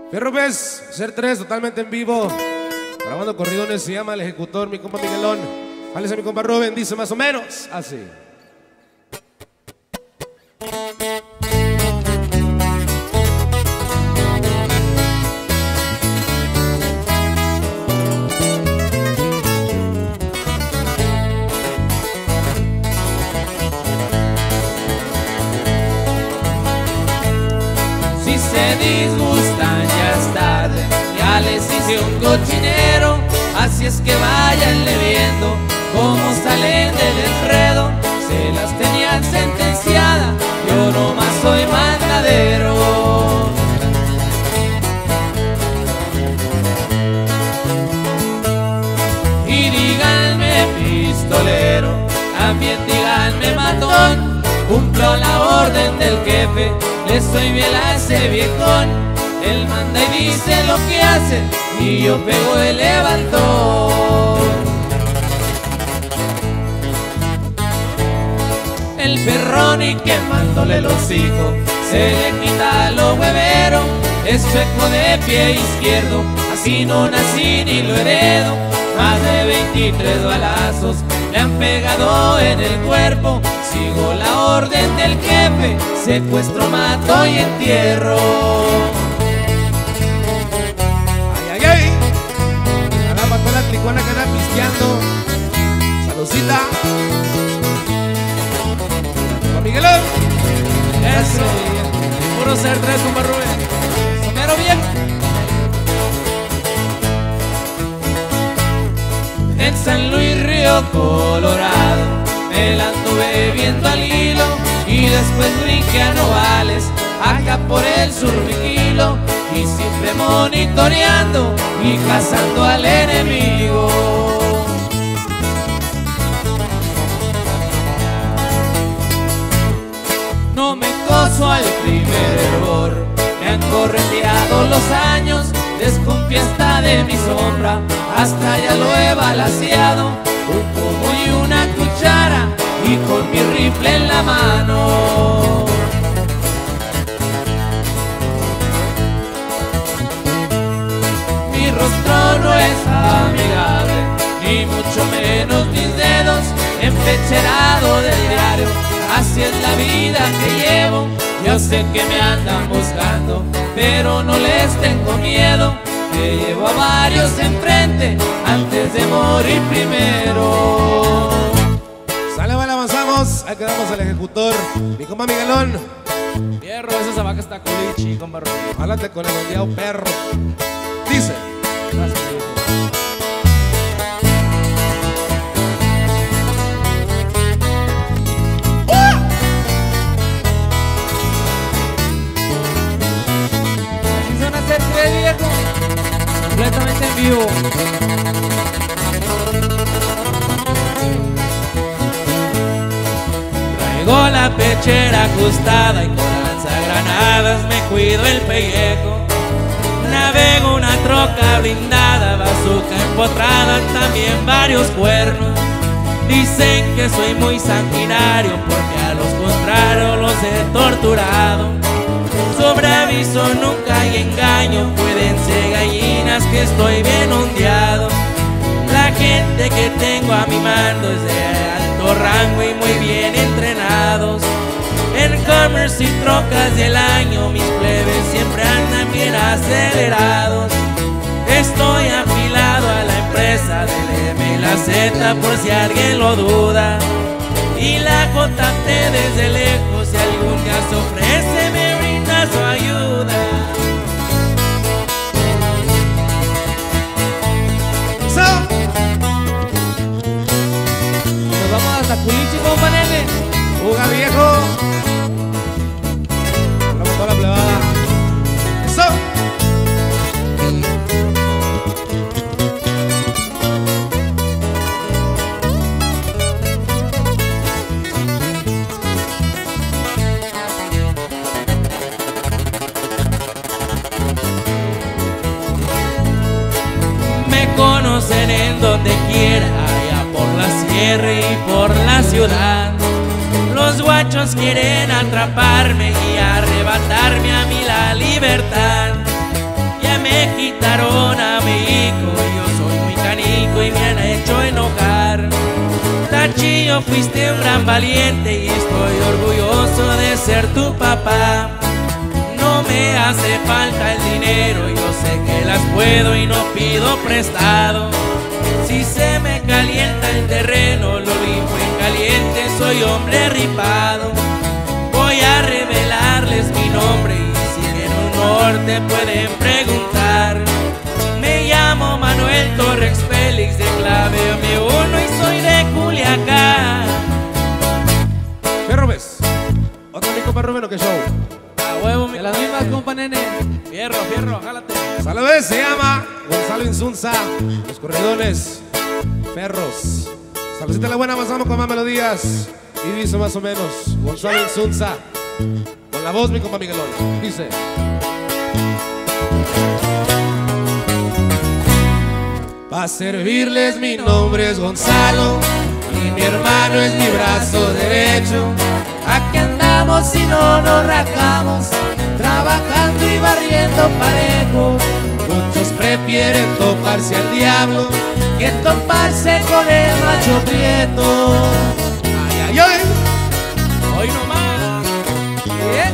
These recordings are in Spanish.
Fierro pues, ser 3 totalmente en vivo. Grabando corridones, se llama El Ejecutor, mi compa Miguelón. Jálese a mi compa Rubén, dice más o menos así. Si se disgustan ya es tarde, ya les hice un cochinero, así es que váyanle viendo cómo salen del enredo. Se las tenían sentenciada, yo nomás soy mandadero. Y díganme pistolero, también díganme matón, cumplo la orden del jefe, le soy fiel a ese viejón. Él manda y dice lo que hace y yo pego el levantón. El perrón y quemándole los hijos se le quita lo huevero, es sueco de pie izquierdo, así no nací ni lo heredo. Más de 23 balazos le han pegado en el cuerpo, sigo la orden del jefe, secuestro, mato y entierro. Ay, ay, ay. Caramba, toda la tricuana que anda pisteando. Saludcita. Con Miguelón. Eso, puro ser 3, compa Rubén. Somero bien. En San Luis, Río Colorado, me la anduve viendo al hilo y después brinqué a Nogales, acá por el sur vigilo, y siempre monitoreando y cazando al enemigo. No me coso al primer hervor, me han correteado los años, desconfía hasta de mi sombra, hasta ya lo he balaceado, un cubo y una cuchara y con mi rifle en la mano. Mi rostro no es amigable, ni mucho menos mis dedos, empecherado del diario, así es la vida que llevo. Yo sé que me andan buscando, pero no les tengo miedo, que llevo a varios enfrente antes de morir primero. Sale, vale, avanzamos. Ahí quedamos al Ejecutor. Mi compa Miguelón. Fierro, esa vaca está culichi, compa Rubén. Háblate con el ondeado perro. Dice. Gracias, viejo. Viejo, completamente en vivo. Traigo la pechera ajustada y con lanzagranadas me cuido el pellejo. Navego una troca blindada, bazooka empotrada, también varios cuernos. Dicen que soy muy sanguinario porque a los contrarios los he torturado. Sobre aviso nunca hay engaño, pueden ser gallinas que estoy bien ondeado. La gente que tengo a mi mando es de alto rango y muy bien entrenados. En commerce y trocas del año mis plebes siempre andan bien acelerados. Estoy afilado a la empresa del M y la Z por si alguien lo duda, y la contacté desde lejos, si algún día se ofrece me brinda su ayuda. Nos vamos hasta Culichi, compa nene. Juga viejo. Vamos toda la plebada. Eso. Conocen en donde quiera, allá por la sierra y por la ciudad. Los guachos quieren atraparme y arrebatarme a mí la libertad. Y fuiste un gran valiente y estoy orgulloso de ser tu papá. No me hace falta el dinero, yo sé que las puedo y no pido prestado. Si se me calienta el terreno, lo limpio en caliente, soy hombre ripado. Voy a revelarles mi nombre y si en un norte pueden preguntar. Me llamo Manuel Torres Félix de clave M1 y soy de Culiacán. Fierro, ves. Otro mi compa Rubén, ¿o qué show? A huevo, mi De las mismas, compa nene. Fierro, fierro, jálate. Saludos, se llama Gonzalo Insunza. Los corridones, perros. Saludcita la buena, avanzamos con más melodías. Y dice más o menos, Gonzalo Insunza. Con la voz, mi compa Miguelón. Dice. Pa' servirles mi nombre es Gonzalo y mi hermano es mi brazo derecho. Aquí andamos y no nos rajamos, trabajando y barriendo parejo. Muchos prefieren toparse al diablo Que toparse con el macho prieto. Ay, ay, ay. Hoy nomás. ¿Bien?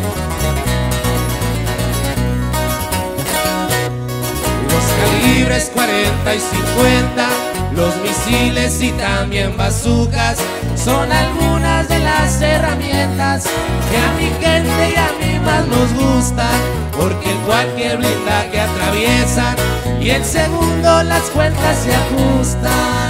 Los calibres 40 y 50, los misiles y también bazucas Son algunas de las herramientas que a mi gente y a mí más nos gustan, porque en cualquier blindaje atraviesan y en segundo las cuentas se ajustan.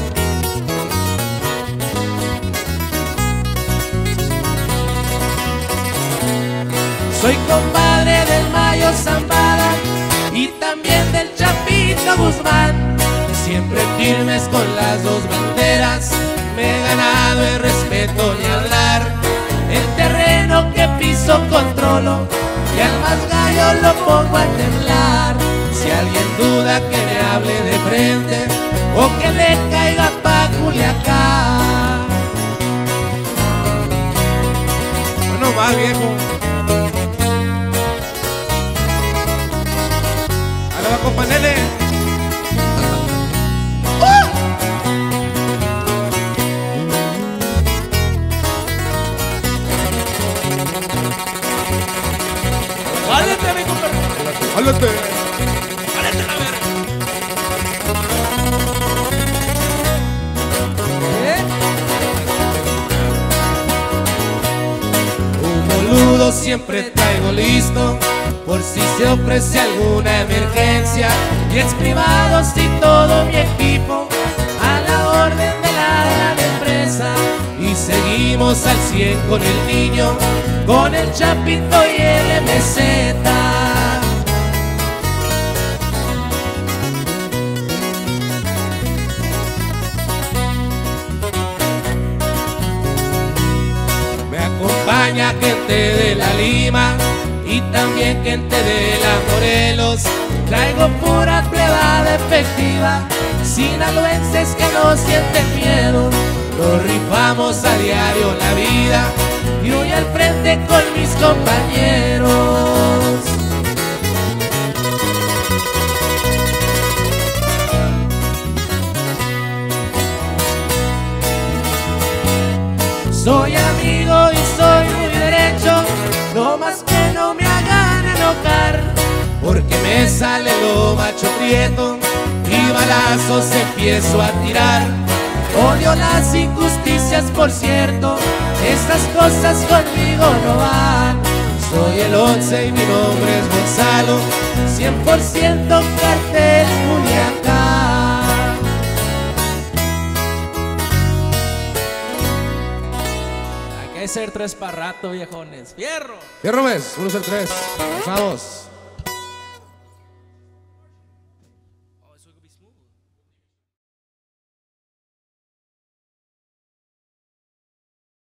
Soy compadre del Mayo Zambada y también del Chapito Guzmán. siempre firmes con las dos banderas. Me he ganado el respeto ni hablar. El terreno que piso controlo y al más gallo lo pongo a temblar. Si alguien duda que me hable de frente o que le caiga pa' Culiacán. bueno más viejo. Ahora va compa nene. ¡Jálate, mi compa! ¡Jálate! ¡Jálate la verga! Un boludo siempre traigo listo por si se ofrece alguna emergencia. Y ex privados y todo mi equipo a la orden de la gran empresa. Y seguimos al 100 con el niño, Con el Chapito y el MZ. me acompaña gente de la Lima y también gente de la Morelos. Traigo pura plebada efectiva, sinaloenses que no sienten miedo. Nos rifamos a diario la vida Y voy al frente con mis compañeros. Soy amigo y soy muy derecho, no más que no me hagan enojar. porque me sale lo macho prieto y balazos empiezo a tirar. Odio las injusticias, por cierto, estas cosas conmigo no van. Soy el 11 y mi nombre es Gonzalo, 100% cartel Culiacán. Hay que ser tres para rato, viejones. ¡Fierro! Fierro ves, 1 2 3, vamos.